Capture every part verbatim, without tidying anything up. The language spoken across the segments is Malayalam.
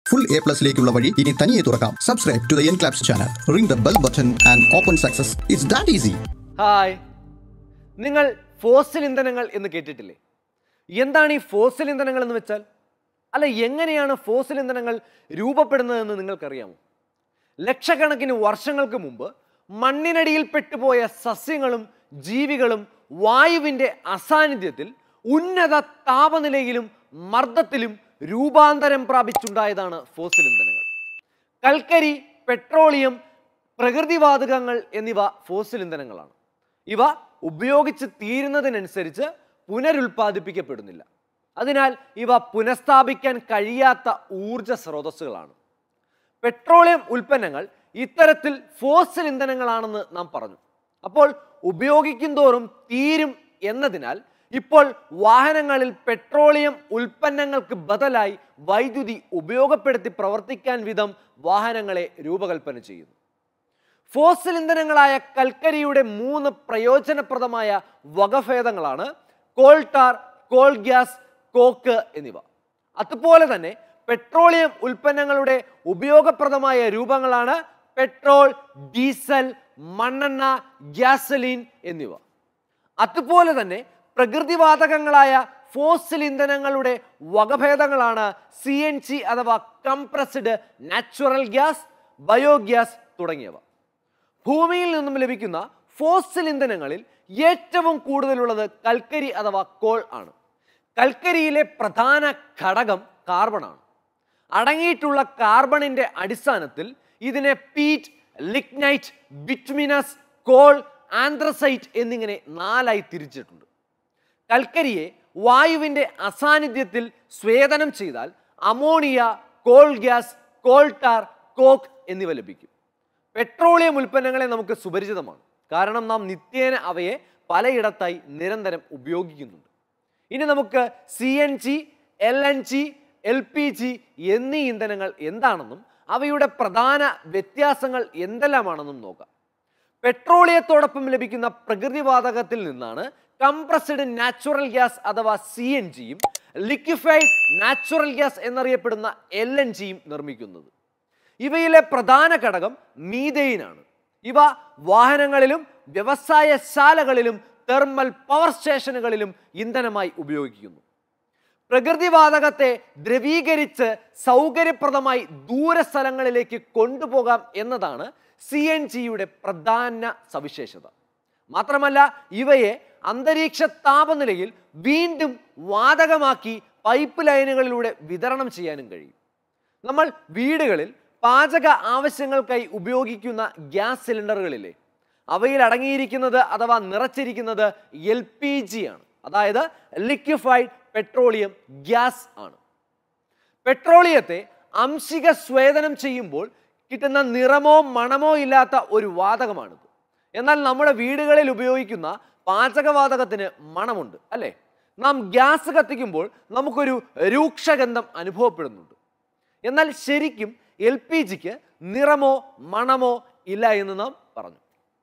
Full A plus ലേക്കുള്ള വഴി ഇനി തനിയെ തുറക്കാം. Subscribe to the ENCLAPS channel. Ring the bell button and open success. It's that easy. Hi. നിങ്ങൾ ഫോസിൽ ഇന്ധനങ്ങൾ എന്ന് കേട്ടിട്ടില്ലേ? എന്താണ് ഈ ഫോസിൽ ഇന്ധനങ്ങൾ എന്ന് വെച്ചാൽ? അല്ല, എങ്ങനെയാണ് ഫോസിൽ ഇന്ധനങ്ങൾ രൂപപ്പെടുന്നതെന്ന് നിങ്ങൾക്കറിയാമോ? ലക്ഷക്കണക്കിന് വർഷങ്ങൾക്ക് മുമ്പ് മണ്ണിനടിയിൽ പെട്ടുപോയ സസ്യങ്ങളും ജീവികളും വായുവിൻ്റെ അസാന്നിധ്യത്തിൽ ഉന്നത താപനിലയിലും മർദ്ദത്തിലും രൂപാന്തരം പ്രാപിച്ചുണ്ടായതാണ് ഫോസിൽ ഇന്ധനങ്ങൾ. കൽക്കരി, പെട്രോളിയം, പ്രകൃതിവാതകങ്ങൾ എന്നിവ ഫോസിൽ ഇന്ധനങ്ങളാണ്. ഇവ ഉപയോഗിച്ച് തീരുന്നതിനനുസരിച്ച് പുനരുൽപ്പാദിപ്പിക്കപ്പെടുന്നില്ല. അതിനാൽ ഇവ പുനഃസ്ഥാപിക്കാൻ കഴിയാത്ത ഊർജ സ്രോതസ്സുകളാണ്. പെട്രോളിയം ഉൽപ്പന്നങ്ങൾ ഇത്തരത്തിൽ ഫോസിൽ ഇന്ധനങ്ങളാണെന്ന് നാം പറഞ്ഞു. അപ്പോൾ ഉപയോഗിക്കും തോറും തീരും എന്നതിനാൽ ഇപ്പോൾ വാഹനങ്ങളിൽ പെട്രോളിയം ഉൽപ്പന്നങ്ങൾക്ക് ബദലായി വൈദ്യുതി ഉപയോഗപ്പെടുത്തി പ്രവർത്തിക്കാൻ വിധം വാഹനങ്ങളെ രൂപകൽപ്പന ചെയ്യുന്നു. ഫോസിൽ ഇന്ധനങ്ങളായ കൽക്കരിയുടെ മൂന്ന് പ്രയോജനപ്രദമായ വകഭേദങ്ങളാണ് coal tar, coal gas, coke എന്നിവ. അതുപോലെ തന്നെ പെട്രോളിയം ഉൽപ്പന്നങ്ങളുടെ ഉപയോഗപ്രദമായ രൂപങ്ങളാണ് പെട്രോൾ, ഡീസൽ, മണ്ണെണ്ണ, ഗ്യാസലിൻ എന്നിവ. അതുപോലെ തന്നെ പ്രകൃതിവാതകങ്ങളായ ഫോസിൽ ഇന്ധനങ്ങളുടെ വകഭേദങ്ങളാണ് സി എൻ ജി അഥവാ കംപ്രസ്ഡ് നാച്ചുറൽ ഗ്യാസ്, ബയോഗ്യാസ് തുടങ്ങിയവ. ഭൂമിയിൽ നിന്നും ലഭിക്കുന്ന ഫോസിൽ ഇന്ധനങ്ങളിൽ ഏറ്റവും കൂടുതലുള്ളത് കൽക്കരി അഥവാ കോൾ ആണ്. കൽക്കരിയിലെ പ്രധാന ഘടകം കാർബണാണ്. അടങ്ങിയിട്ടുള്ള കാർബണിന്റെ അടിസ്ഥാനത്തിൽ ഇതിനെ peat, lignite, bituminous, coal, anthracite എന്നിങ്ങനെ നാലായി തിരിച്ചിട്ടുണ്ട്. കൽക്കരിയെ വായുവിൻ്റെ അസാന്നിധ്യത്തിൽ സ്വേദനം ചെയ്താൽ ammonia, coal gas, coal tar, coke എന്നിവ ലഭിക്കും. പെട്രോളിയം ഉൽപ്പന്നങ്ങളെ നമുക്ക് സുപരിചിതമാണ്, കാരണം നാം നിത്യേന അവയെ പലയിടത്തായി നിരന്തരം ഉപയോഗിക്കുന്നുണ്ട്. ഇനി നമുക്ക് C N G, L N G, L P G എന്നീ ഇന്ധനങ്ങൾ എന്താണെന്നും അവയുടെ പ്രധാന വ്യത്യാസങ്ങൾ എന്തെല്ലാമാണെന്നും നോക്കാം. പെട്രോളിയത്തോടൊപ്പം ലഭിക്കുന്ന പ്രകൃതിവാതകത്തിൽ നിന്നാണ് കംപ്രസ്ഡ് നാച്ചുറൽ ഗ്യാസ് അഥവാ സി എൻ ജിയും ലിക്വിഫൈഡ് നാച്ചുറൽ ഗ്യാസ് എന്നറിയപ്പെടുന്ന എൽ എൻ ജിയും നിർമ്മിക്കുന്നത്. ഇവയിലെ പ്രധാന ഘടകം മീഥെയ്നാണ്. ഇവ വാഹനങ്ങളിലും വ്യവസായശാലകളിലും തെർമൽ പവർ സ്റ്റേഷനുകളിലും ഇന്ധനമായി ഉപയോഗിക്കുന്നു. പ്രകൃതിവാതകത്തെ ദ്രവീകരിച്ച് സൗകര്യപ്രദമായി ദൂരസ്ഥലങ്ങളിലേക്ക് കൊണ്ടുപോകാം എന്നതാണ് സി എൻ ജിയുടെ പ്രധാന സവിശേഷത. മാത്രമല്ല ഇവയെ അന്തരീക്ഷ താപനിലയിൽ വീണ്ടും വാതകമാക്കി പൈപ്പ് ലൈനുകളിലൂടെ വിതരണം ചെയ്യാനും കഴിയും. നമ്മൾ വീടുകളിൽ പാചക ആവശ്യങ്ങൾക്കായി ഉപയോഗിക്കുന്ന ഗ്യാസ് സിലിണ്ടറുകളിലെ അവയിൽ അടങ്ങിയിരിക്കുന്നത് അഥവാ നിറച്ചിരിക്കുന്നത് എൽ പി ജി ആണ്, അതായത് ലിക്വിഫൈഡ് പെട്രോളിയം ഗ്യാസ് ആണ്. പെട്രോളിയത്തെ അംശിക സ്വേദനം ചെയ്യുമ്പോൾ കിട്ടുന്ന നിറമോ മണമോ ഇല്ലാത്ത ഒരു വാതകമാണിത്. എന്നാൽ നമ്മുടെ വീടുകളിൽ ഉപയോഗിക്കുന്ന പാചകവാതകത്തിന് മണമുണ്ട്, അല്ലേ? നാം ഗ്യാസ് കത്തിക്കുമ്പോൾ നമുക്കൊരു രൂക്ഷഗന്ധം അനുഭവപ്പെടുന്നുണ്ട്. എന്നാൽ ശരിക്കും എൽ പി ജിക്ക് നിറമോ മണമോ ഇല്ല എന്ന് നാം പറഞ്ഞു.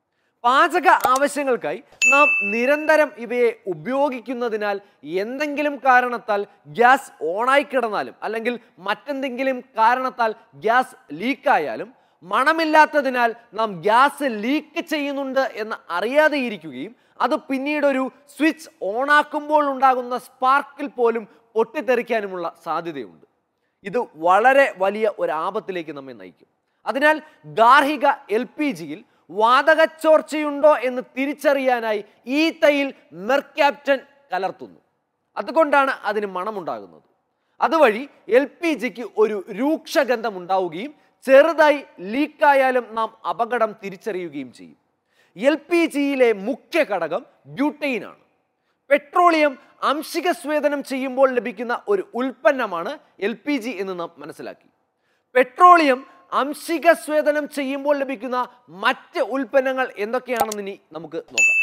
പാചക ആവശ്യങ്ങൾക്കായി നാം നിരന്തരം ഇവയെ ഉപയോഗിക്കുന്നതിനാൽ എന്തെങ്കിലും കാരണത്താൽ ഗ്യാസ് ഓണായി കിടന്നാലും അല്ലെങ്കിൽ മറ്റെന്തെങ്കിലും കാരണത്താൽ ഗ്യാസ് ലീക്കായാലും മണമില്ലാത്തതിനാൽ നാം ഗ്യാസ് ലീക്ക് ചെയ്യുന്നുണ്ട് എന്ന് അറിയാതെ ഇരിക്കുകയും അത് പിന്നീട് ഒരു സ്വിച്ച് ഓണാക്കുമ്പോൾ ഉണ്ടാകുന്ന സ്പാർക്കിൽ പോലും പൊട്ടിത്തെറിക്കാനുമുള്ള സാധ്യതയുണ്ട്. ഇത് വളരെ വലിയ ഒരു ആപത്തിലേക്ക് നമ്മെ നയിക്കും. അതിനാൽ ഗാർഹിക എൽ പി ജിയിൽ വാതകച്ചോർച്ചയുണ്ടോ എന്ന് തിരിച്ചറിയാനായി ഈത്തയിൽ മെർക്യാപ്റ്റൻ കലർത്തുന്നു. അതുകൊണ്ടാണ് അതിന് മണമുണ്ടാകുന്നത്. അതുവഴി എൽ പി ജിക്ക് ഒരു രൂക്ഷഗന്ധം ഉണ്ടാവുകയും ചെറുതായി ലീക്കായാലും നാം അപകടം തിരിച്ചറിയുകയും ചെയ്യും. എൽ പി ജിയിലെ മുഖ്യ ഘടകം ബ്യൂട്ടെയിനാണ്. പെട്രോളിയം അംശിക സ്വേദനം ചെയ്യുമ്പോൾ ലഭിക്കുന്ന ഒരു ഉൽപ്പന്നമാണ് എൽ പി ജി എന്ന് നാം മനസ്സിലാക്കി. പെട്രോളിയം അംശിക സ്വേദനം ചെയ്യുമ്പോൾ ലഭിക്കുന്ന മറ്റ് ഉൽപ്പന്നങ്ങൾ എന്തൊക്കെയാണെന്ന് ഇനി നമുക്ക് നോക്കാം.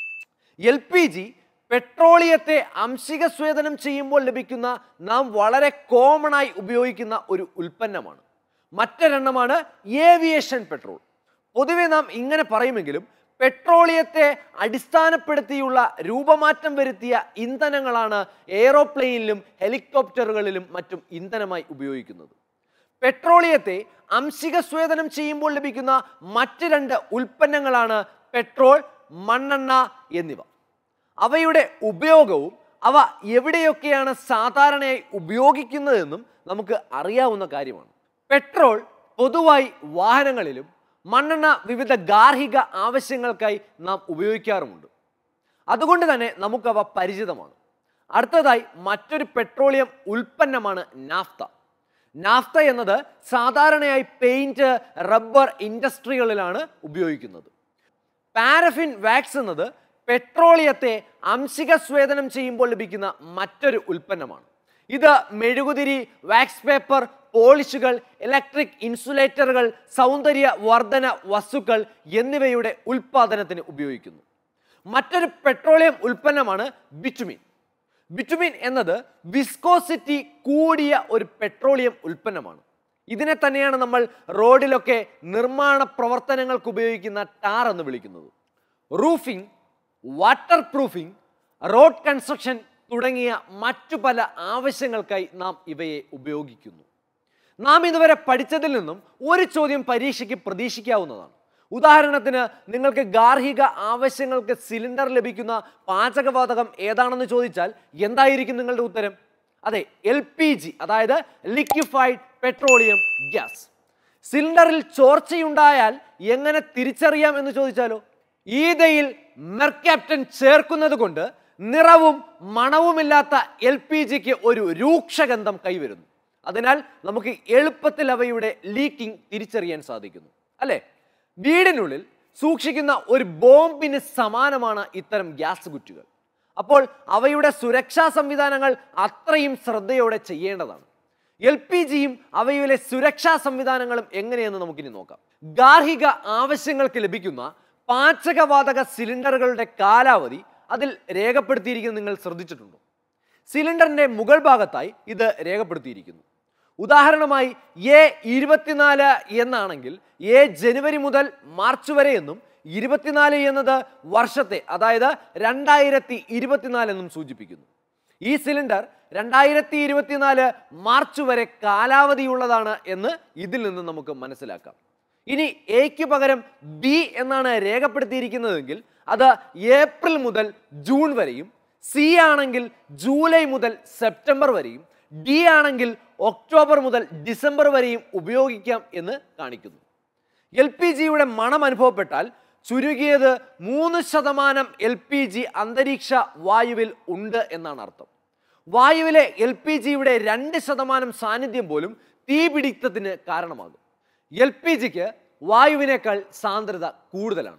എൽ പി ജി പെട്രോളിയത്തെ അംശിക സ്വേദനം ചെയ്യുമ്പോൾ ലഭിക്കുന്ന നാം വളരെ കോമൺ ആയി ഉപയോഗിക്കുന്ന ഒരു ഉൽപ്പന്നമാണ്. മറ്റൊരെണ്ണമാണ് ഏവിയേഷൻ പെട്രോൾ. പൊതുവെ നാം ഇങ്ങനെ പറയുമെങ്കിലും പെട്രോളിയത്തെ അടിസ്ഥാനപ്പെടുത്തിയുള്ള രൂപമാറ്റം വരുത്തിയ ഇന്ധനങ്ങളാണ് എയ്റോപ്ലെയിനിലും ഹെലികോപ്റ്ററുകളിലും മറ്റും ഇന്ധനമായി ഉപയോഗിക്കുന്നത്. പെട്രോളിയത്തെ അംശിക സ്വേദനം ചെയ്യുമ്പോൾ ലഭിക്കുന്ന മറ്റ് രണ്ട് ഉൽപ്പന്നങ്ങളാണ് പെട്രോൾ, മണ്ണെണ്ണ എന്നിവ. അവയുടെ ഉപയോഗവും അവ എവിടെയൊക്കെയാണ് സാധാരണയായി ഉപയോഗിക്കുന്നതെന്നും നമുക്ക് അറിയാവുന്ന കാര്യമാണ്. പെട്രോൾ പൊതുവായി വാഹനങ്ങളിലും മണ്ണെണ്ണ വിവിധ ഗാർഹിക ആവശ്യങ്ങൾക്കായി നാം ഉപയോഗിക്കാറുമുണ്ട്. അതുകൊണ്ട് തന്നെ നമുക്കവ പരിചിതമാണ്. അടുത്തതായി മറ്റൊരു പെട്രോളിയം ഉൽപ്പന്നമാണ് നാഫ്ത. നാഫ്ത എന്നത് സാധാരണയായി പെയിന്റ്, റബ്ബർ ഇൻഡസ്ട്രികളിലാണ് ഉപയോഗിക്കുന്നത്. പാരഫിൻ വാക്സ് എന്നത് പെട്രോളിയത്തെ അംശിക സ്വേദനം ചെയ്യുമ്പോൾ ലഭിക്കുന്ന മറ്റൊരു ഉൽപ്പന്നമാണ്. ഇത് മെഴുകുതിരി, വാക്സ് പേപ്പർ, പോളിഷുകൾ, ഇലക്ട്രിക് ഇൻസുലേറ്ററുകൾ, സൗന്ദര്യ വർധന വസ്തുക്കൾ എന്നിവയുടെ ഉൽപ്പാദനത്തിന് ഉപയോഗിക്കുന്നു. മറ്റൊരു പെട്രോളിയം ഉൽപ്പന്നമാണ് ബിറ്റുമിൻ. ബിറ്റുമിൻ എന്നത് വിസ്കോസിറ്റി കൂടിയ ഒരു പെട്രോളിയം ഉൽപ്പന്നമാണ്. ഇതിനെ തന്നെയാണ് നമ്മൾ റോഡിലൊക്കെ നിർമ്മാണ പ്രവർത്തനങ്ങൾക്ക് ഉപയോഗിക്കുന്ന ടാർ എന്ന് വിളിക്കുന്നത്. Roofing, waterproofing, road construction തുടങ്ങിയ മറ്റു പല ആവശ്യങ്ങൾക്കായി നാം ഇവയെ ഉപയോഗിക്കുന്നു. നാം ഇതുവരെ പഠിച്ചതിൽ നിന്നും ഒരു ചോദ്യം പരീക്ഷയ്ക്ക് പ്രതീക്ഷിക്കാവുന്നതാണ്. ഉദാഹരണത്തിന്, നിങ്ങൾക്ക് ഗാർഹിക ആവശ്യങ്ങൾക്ക് സിലിണ്ടർ ലഭിക്കുന്ന പാചകവാതകം ഏതാണെന്ന് ചോദിച്ചാൽ എന്തായിരിക്കും നിങ്ങളുടെ ഉത്തരം? അതെ, എൽ പി ജി, അതായത് ലിക്വിഫൈഡ് പെട്രോളിയം ഗ്യാസ്. സിലിണ്ടറിൽ ചോർച്ചയുണ്ടായാൽ എങ്ങനെ തിരിച്ചറിയാം എന്ന് ചോദിച്ചാലോ? ഈതയിൽ മെർക്യാപ്റ്റൻ ചേർക്കുന്നത് കൊണ്ട് നിറവും മണവുമില്ലാത്ത എൽ പി ജിക്ക് ഒരു രൂക്ഷഗന്ധം കൈവരുന്നു. അതിനാൽ നമുക്ക് എളുപ്പത്തിൽ അവയുടെ ലീക്കിംഗ് തിരിച്ചറിയാൻ സാധിക്കുന്നു, അല്ലേ? വീടിനുള്ളിൽ സൂക്ഷിക്കുന്ന ഒരു ബോംബിന് സമാനമാണ് ഇത്തരം ഗ്യാസ് കുറ്റികൾ. അപ്പോൾ അവയുടെ സുരക്ഷാ സംവിധാനങ്ങൾ അത്രയും ശ്രദ്ധയോടെ ചെയ്യേണ്ടതാണ്. എൽ പി ജിയും അവയിലെ സുരക്ഷാ സംവിധാനങ്ങളും എങ്ങനെയെന്ന് നമുക്കിനി നോക്കാം. ഗാർഹിക ആവശ്യങ്ങൾക്ക് ലഭിക്കുന്ന പാചകവാതക സിലിണ്ടറുകളുടെ കാലാവധി അതിൽ രേഖപ്പെടുത്തിയിരിക്കുന്നത് നിങ്ങൾ ശ്രദ്ധിച്ചിട്ടുണ്ടോ? സിലിണ്ടറിന്റെ മുകൾ ഭാഗത്തായി ഇത് രേഖപ്പെടുത്തിയിരിക്കുന്നു. ഉദാഹരണമായി എ ഇരുപത്തിനാല് എന്നാണെങ്കിൽ എ ജനുവരി മുതൽ മാർച്ച് വരെ എന്നും ഇരുപത്തിനാല് എന്നത് വർഷത്തെ, അതായത് രണ്ടായിരത്തി ഇരുപത്തിനാല് എന്നും സൂചിപ്പിക്കുന്നു. ഈ സിലിണ്ടർ രണ്ടായിരത്തി ഇരുപത്തിനാല് മാർച്ച് വരെ കാലാവധിയുള്ളതാണ് എന്ന് ഇതിൽ നിന്ന് നമുക്ക് മനസ്സിലാക്കാം. ഇനി എക്ക് പകരം ബി എന്നാണ് രേഖപ്പെടുത്തിയിരിക്കുന്നതെങ്കിൽ അത് ഏപ്രിൽ മുതൽ ജൂൺ വരെയും, സി ആണെങ്കിൽ ജൂലൈ മുതൽ സെപ്റ്റംബർ വരെയും, ഡി ആണെങ്കിൽ ഒക്ടോബർ മുതൽ ഡിസംബർ വരെയും ഉപയോഗിക്കാം എന്ന് കാണിക്കുന്നു. എൽ പി ജിയുടെ മണം അനുഭവപ്പെട്ടാൽ ചുരുങ്ങിയത് മൂന്ന് ശതമാനം എൽ പി ജി അന്തരീക്ഷ വായുവിൽ ഉണ്ട് എന്നാണ് അർത്ഥം. വായുവിലെ എൽ പി ജിയുടെ രണ്ട് ശതമാനം സാന്നിധ്യം പോലും തീപിടിത്തത്തിന് കാരണമാകും. എൽ പി ജിക്ക് വായുവിനേക്കാൾ സാന്ദ്രത കൂടുതലാണ്.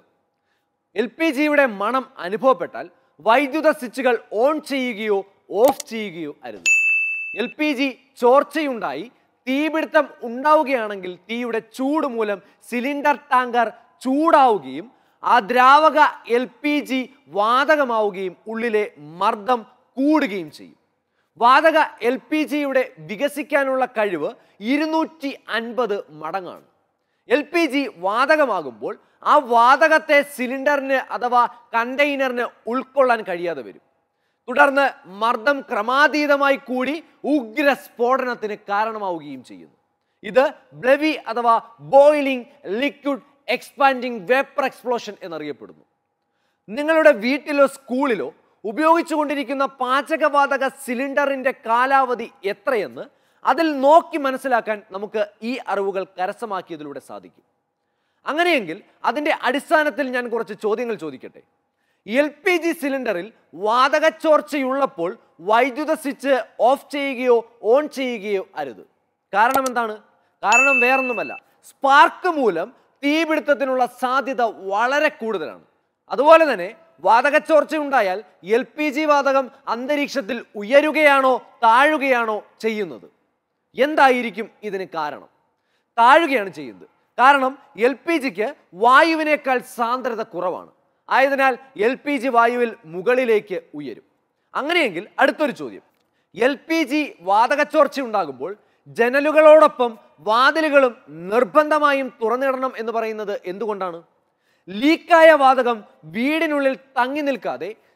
എൽ പി ജിയുടെ മണം അനുഭവപ്പെട്ടാൽ വൈദ്യുത സ്വിച്ചുകൾ ഓൺ ചെയ്യുകയോ ഓഫ് ചെയ്യുകയോ അരുത്. എൽ പി ജി ചോർച്ചയുണ്ടായി തീപിടുത്തം ഉണ്ടാവുകയാണെങ്കിൽ തീയുടെ ചൂട് മൂലം സിലിണ്ടർ ടാങ്കർ ചൂടാവുകയും ആ ദ്രാവക എൽ പി ജി വാതകമാവുകയും ഉള്ളിലെ മർദ്ദം കൂടുകയും ചെയ്യും. വാതക എൽ പി ജിയുടെ വികസിക്കാനുള്ള കഴിവ് ഇരുന്നൂറ്റി അൻപത് മടങ്ങാണ്. എൽ പി ജി വാതകമാകുമ്പോൾ ആ വാതകത്തെ സിലിണ്ടറിന് അഥവാ കണ്ടെയ്നറിന് ഉൾക്കൊള്ളാൻ കഴിയാതെ വരും. തുടർന്ന് മർദ്ദം ക്രമാതീതമായി കൂടി ഉഗ്ര സ്ഫോടനത്തിന് കാരണമാവുകയും ചെയ്യുന്നു. ഇത് ബ്ലെവി അഥവാ boiling liquid expanding vapour explosion എന്നറിയപ്പെടുന്നു. നിങ്ങളുടെ വീട്ടിലോ സ്കൂളിലോ ഉപയോഗിച്ചുകൊണ്ടിരിക്കുന്ന പാചകവാതക സിലിണ്ടറിന്റെ കാലാവധി എത്രയെന്ന് അതിൽ നോക്കി മനസ്സിലാക്കാൻ നമുക്ക് ഈ അറിവുകൾ കരസ്ഥമാക്കിയതിലൂടെ സാധിക്കും. അങ്ങനെയെങ്കിൽ അതിൻ്റെ അടിസ്ഥാനത്തിൽ ഞാൻ കുറച്ച് ചോദ്യങ്ങൾ ചോദിക്കട്ടെ. എൽ പി ജി സിലിണ്ടറിൽ വാതക ചോർച്ചയുള്ളപ്പോൾ വൈദ്യുത സ്വിച്ച് ഓഫ് ചെയ്യുകയോ ഓൺ ചെയ്യുകയോ അരുത്. കാരണം എന്താണ്? കാരണം വേറൊന്നുമല്ല, സ്പാർക്ക് മൂലം തീപിടുത്തത്തിനുള്ള സാധ്യത വളരെ കൂടുതലാണ്. അതുപോലെ തന്നെ വാതക ചോർച്ച ഉണ്ടായാൽ എൽ പി ജി വാതകം അന്തരീക്ഷത്തിൽ ഉയരുകയാണോ താഴുകയാണോ ചെയ്യുന്നത്? എന്തായിരിക്കും ഇതിന് കാരണം? താഴുകയാണ് ചെയ്യുന്നത്. കാരണം എൽ പി ജിക്ക് വായുവിനേക്കാൾ സാന്ദ്രത കുറവാണ്. ആയതിനാൽ എൽ പി ജി വായുവിൽ മുകളിലേക്ക് ഉയരും. അങ്ങനെയെങ്കിൽ അടുത്തൊരു ചോദ്യം, എൽ പി ജി വാതക ചോർച്ച ഉണ്ടാകുമ്പോൾ ജനലുകളോടൊപ്പം വാതിലുകളും നിർബന്ധമായും തുറന്നിടണം എന്ന് പറയുന്നത് എന്തുകൊണ്ടാണ്? ലീക്കായ വാതകം വീടിനുള്ളിൽ തങ്ങി നിൽക്കാതെ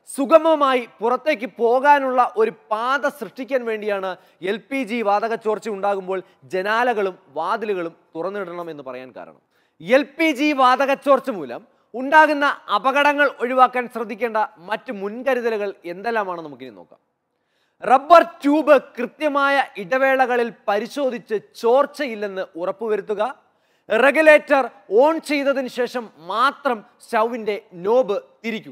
സുഗമമായി പുറത്തേക്ക് പോകാനുള്ള ഒരു പാത സൃഷ്ടിക്കാൻ വേണ്ടിയാണ് എൽ പി ജി വാതക ചോർച്ച ഉണ്ടാകുമ്പോൾ ജനാലകളും വാതിലുകളും തുറന്നിടണം എന്ന് പറയാൻ കാരണം. എൽ പി ജി വാതക ചോർച്ച മൂലം ഉണ്ടാകുന്ന അപകടങ്ങൾ ഒഴിവാക്കാൻ ശ്രദ്ധിക്കേണ്ട മറ്റ് മുൻകരുതലുകൾ എന്തെല്ലാമാണ് നമുക്കിനി നോക്കാം. റബ്ബർ ട്യൂബ് കൃത്യമായ ഇടവേളകളിൽ പരിശോധിച്ച് ചോർച്ചയില്ലെന്ന് ഉറപ്പുവരുത്തുക. റെഗുലേറ്റർ ഓൺ ചെയ്തതിന് ശേഷം മാത്രം സ്റ്റൗവിൻ്റെ നോബ് തിരിക്കുക.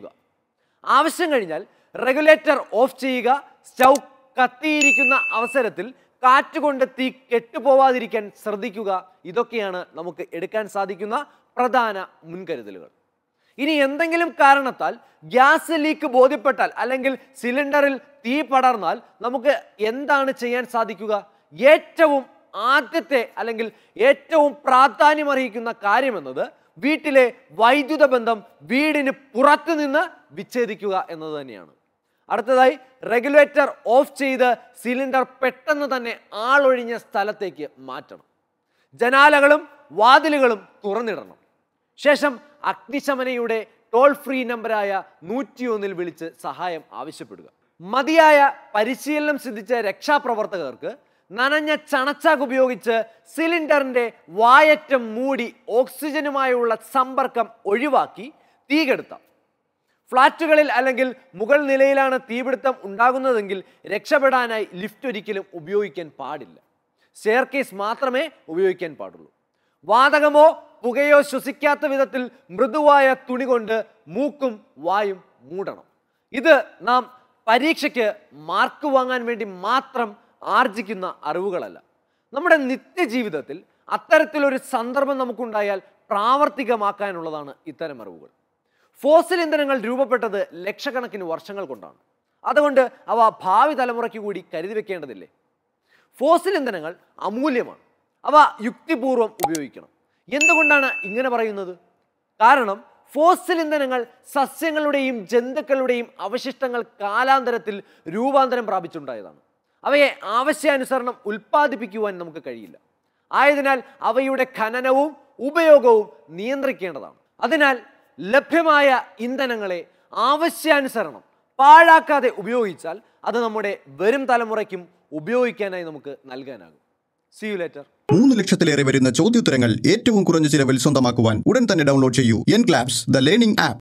ആവശ്യം കഴിഞ്ഞാൽ റെഗുലേറ്റർ ഓഫ് ചെയ്യുക. സ്റ്റൗ കത്തിയിരിക്കുന്ന അവസരത്തിൽ കാറ്റുകൊണ്ട് തീ കെട്ടുപോവാതിരിക്കാൻ ശ്രദ്ധിക്കുക. ഇതൊക്കെയാണ് നമുക്ക് എടുക്കാൻ സാധിക്കുന്ന പ്രധാന മുൻകരുതലുകൾ. ഇനി എന്തെങ്കിലും കാരണത്താൽ ഗ്യാസ് ലീക്ക് ബോധ്യപ്പെട്ടാൽ അല്ലെങ്കിൽ സിലിണ്ടറിൽ തീ പടർന്നാൽ നമുക്ക് എന്താണ് ചെയ്യാൻ സാധിക്കുക? ഏറ്റവും ആദ്യത്തെ അല്ലെങ്കിൽ ഏറ്റവും പ്രാധാന്യമർഹിക്കുന്ന കാര്യമെന്നത് വീട്ടിലെ വൈദ്യുത ബന്ധം വീടിന് പുറത്തു നിന്ന് വിച്ഛേദിക്കുക എന്നത് തന്നെയാണ്. അടുത്തതായി റെഗുലേറ്റർ ഓഫ് ചെയ്ത് സിലിണ്ടർ പെട്ടെന്ന് തന്നെ ആളൊഴിഞ്ഞ സ്ഥലത്തേക്ക് മാറ്റണം. ജനാലകളും വാതിലുകളും തുറന്നിടണം. ശേഷം അഗ്നിശമനയുടെ ടോൾ ഫ്രീ നമ്പറായ നൂറ്റിയൊന്നിൽ വിളിച്ച് സഹായം ആവശ്യപ്പെടുക. മതിയായ പരിശീലനം സിദ്ധിച്ച രക്ഷാപ്രവർത്തകർക്ക് നനഞ്ഞ ചണച്ചാക്ക് ഉപയോഗിച്ച് സിലിണ്ടറിൻ്റെ വായറ്റം മൂടി ഓക്സിജനുമായുള്ള സമ്പർക്കം ഒഴിവാക്കി തീ കെടുത്താം. ഫ്ലാറ്റുകളിൽ അല്ലെങ്കിൽ മുകൾ നിലയിലാണ് തീപിടുത്തം ഉണ്ടാകുന്നതെങ്കിൽ രക്ഷപ്പെടാനായി ലിഫ്റ്റ് ഒരിക്കലും ഉപയോഗിക്കാൻ പാടില്ല. സ്റ്റെയർകേസ് മാത്രമേ ഉപയോഗിക്കാൻ പാടുള്ളൂ. വാതകമോ പുകയോ ശ്വസിക്കാത്ത വിധത്തിൽ മൃദുവായ തുണി കൊണ്ട് മൂക്കും വായും മൂടണം. ഇത് നാം പരീക്ഷയ്ക്ക് മാർക്ക് വാങ്ങാൻ വേണ്ടി മാത്രം ആർജിക്കുന്ന അറിവുകളല്ല. നമ്മുടെ നിത്യജീവിതത്തിൽ അത്തരത്തിലൊരു സന്ദർഭം നമുക്കുണ്ടായാൽ പ്രാവർത്തികമാക്കാനുള്ളതാണ് ഇത്തരം അറിവുകൾ. ഫോസിൽ ഇന്ധനങ്ങൾ രൂപപ്പെട്ടത് ലക്ഷക്കണക്കിന് വർഷങ്ങൾ കൊണ്ടാണ്. അതുകൊണ്ട് അവ ഭാവി തലമുറയ്ക്ക് കൂടി കരുതി വെക്കേണ്ടതില്ലേ? ഫോസിൽ ഇന്ധനങ്ങൾ അമൂല്യമാണ്. അവ യുക്തിപൂർവം ഉപയോഗിക്കണം. എന്തുകൊണ്ടാണ് ഇങ്ങനെ പറയുന്നത്? കാരണം ഫോസിൽ ഇന്ധനങ്ങൾ സസ്യങ്ങളുടെയും ജന്തുക്കളുടെയും അവശിഷ്ടങ്ങൾ കാലാന്തരത്തിൽ രൂപാന്തരം പ്രാപിച്ചുണ്ടായതാണ്. അവയെ ആവശ്യാനുസരണം ഉൽപ്പാദിപ്പിക്കുവാൻ നമുക്ക് കഴിയില്ല. ആയതിനാൽ അവയുടെ ഖനനവും ഉപയോഗവും നിയന്ത്രിക്കേണ്ടതാണ്. അതിനാൽ ലഭ്യമായ ഇന്ധനങ്ങളെ ആവശ്യാനുസരണം പാഴാക്കാതെ ഉപയോഗിച്ചാൽ അത് നമ്മുടെ വരും തലമുറയ്ക്കും ഉപയോഗിക്കാനായി നമുക്ക് നൽകാനാകും. See you later. മൂന്ന് ലക്ഷത്തിലേറെ വരുന്ന ചോദ്യോത്തരങ്ങൾ ഏറ്റവും കുറഞ്ഞ ചിലവിൽ സ്വന്തമാക്കുവാൻ ഉടൻ തന്നെ ഡൗൺലോഡ് ചെയ്യൂ എൻക്ലാപ്സ് ദ ലേണിംഗ് ആപ്പ്.